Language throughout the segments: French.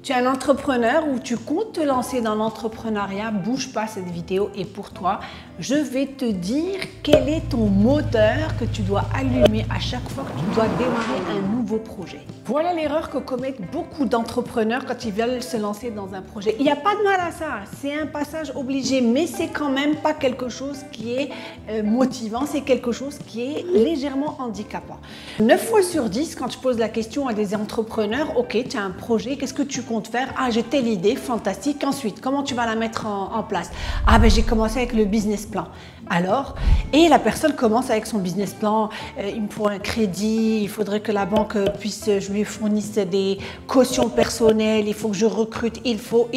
Tu es un entrepreneur ou tu comptes te lancer dans l'entrepreneuriat, bouge pas, cette vidéo est pour toi. Je vais te dire quel est ton moteur que tu dois allumer à chaque fois que tu dois démarrer un nouveau projet. Voilà l'erreur que commettent beaucoup d'entrepreneurs quand ils veulent se lancer dans un projet. Il n'y a pas de mal à ça, c'est un passage obligé, mais c'est quand même pas quelque chose qui est motivant, c'est quelque chose qui est légèrement handicapant. 9 fois sur 10, quand je pose la question à des entrepreneurs, ok, tu as un projet, qu'est-ce que tu comptes faire? Ah, j'ai telle idée, fantastique. Ensuite, comment tu vas la mettre en place? Ah, ben j'ai commencé avec le business plan. Alors, et la personne commence avec son business plan. Il me faut un crédit, il faudrait que la banque puisse, je lui fournisse des cautions personnelles, il faut que je recrute, il faut.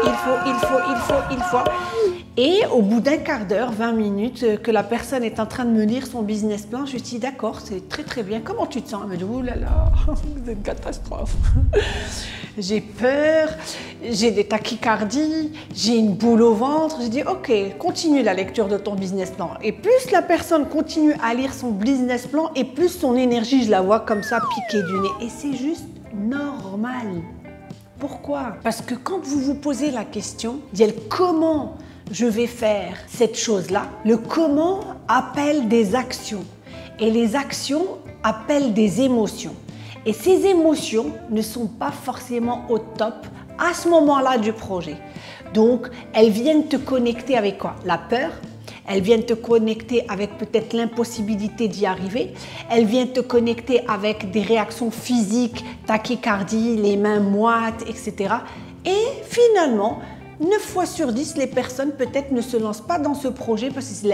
Et au bout d'un quart d'heure, 20 minutes, que la personne est en train de me lire son business plan, je lui dis d'accord, c'est très très bien. Comment tu te sens? Elle me dit oh là là, c'est une catastrophe. J'ai peur, j'ai des tachycardies, j'ai une boule au ventre. Je dis ok, continue la lecture de ton business plan. Et plus la personne continue à lire son business plan, et plus son énergie, je la vois comme ça piquer du nez. Et c'est juste normal. Pourquoi? Parce que quand vous vous posez la question, comment je vais faire cette chose-là, le comment appelle des actions et les actions appellent des émotions. Et ces émotions ne sont pas forcément au top à ce moment-là du projet. Donc, elles viennent te connecter avec quoi? La peur. Elles viennent te connecter avec peut-être l'impossibilité d'y arriver. Elles viennent te connecter avec des réactions physiques, tachycardie, les mains moites, etc. Et finalement, 9 fois sur 10, les personnes peut-être ne se lancent pas dans ce projet parce que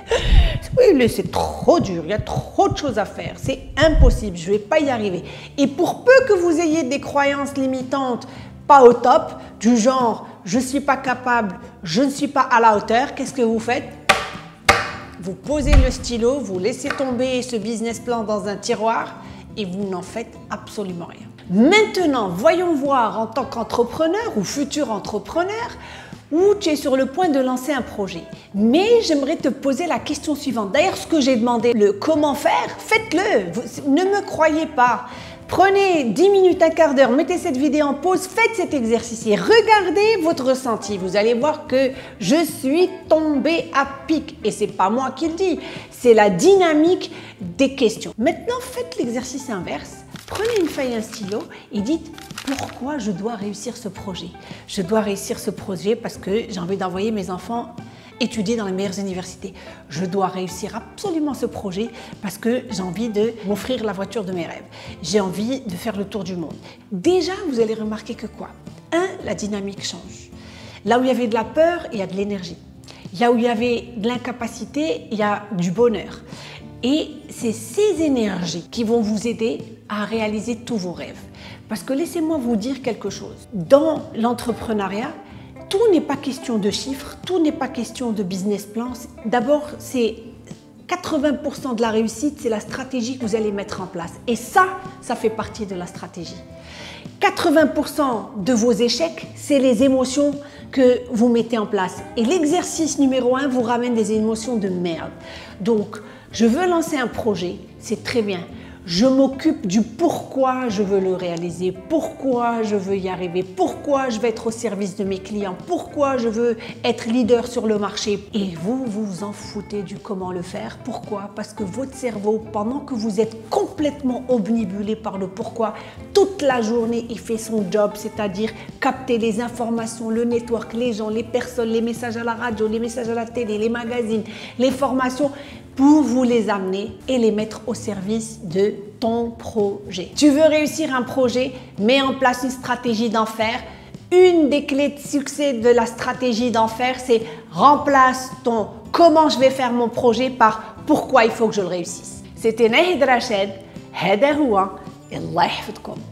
c'est trop dur, il y a trop de choses à faire, c'est impossible, je ne vais pas y arriver. Et pour peu que vous ayez des croyances limitantes pas au top, du genre je ne suis pas capable, je ne suis pas à la hauteur, qu'est-ce que vous faites? Vous posez le stylo, vous laissez tomber ce business plan dans un tiroir et vous n'en faites absolument rien. Maintenant, voyons voir en tant qu'entrepreneur ou futur entrepreneur où tu es sur le point de lancer un projet. Mais j'aimerais te poser la question suivante. D'ailleurs, ce que j'ai demandé, le comment faire, faites-le. Ne me croyez pas. Prenez 10 minutes, un quart d'heure, mettez cette vidéo en pause, faites cet exercice et regardez votre ressenti. Vous allez voir que je suis tombée à pic. Et ce n'est pas moi qui le dis, c'est la dynamique des questions. Maintenant, faites l'exercice inverse. Prenez une feuille et un stylo et dites pourquoi je dois réussir ce projet. Je dois réussir ce projet parce que j'ai envie d'envoyer mes enfants étudier dans les meilleures universités. Je dois réussir absolument ce projet parce que j'ai envie de m'offrir la voiture de mes rêves. J'ai envie de faire le tour du monde. Déjà, vous allez remarquer que quoi? La dynamique change. Là où il y avait de la peur, il y a de l'énergie. Là où il y avait de l'incapacité, il y a du bonheur. Et c'est ces énergies qui vont vous aider à réaliser tous vos rêves. Parce que laissez-moi vous dire quelque chose. Dans l'entrepreneuriat, tout n'est pas question de chiffres, tout n'est pas question de business plan. D'abord, c'est 80% de la réussite, c'est la stratégie que vous allez mettre en place. Et ça fait partie de la stratégie. 80% de vos échecs, c'est les émotions que vous mettez en place. Et l'exercice numéro 1 vous ramène des émotions de merde. Donc, je veux lancer un projet, c'est très bien. Je m'occupe du pourquoi je veux le réaliser, pourquoi je veux y arriver, pourquoi je veux être au service de mes clients, pourquoi je veux être leader sur le marché. Et vous vous en foutez du comment le faire. Pourquoi? Parce que votre cerveau, pendant que vous êtes complètement omnibulé par le pourquoi, toute la journée, il fait son job, c'est-à-dire capter les informations, le network, les gens, les personnes, les messages à la radio, les messages à la télé, les magazines, les formations, pour vous les amener et les mettre au service de ton projet. Tu veux réussir un projet, mets en place une stratégie d'enfer. Une des clés de succès de la stratégie d'enfer, c'est remplace ton comment je vais faire mon projet par pourquoi il faut que je le réussisse. C'était Nahid Rachid, هذا هو الله يحفظكم.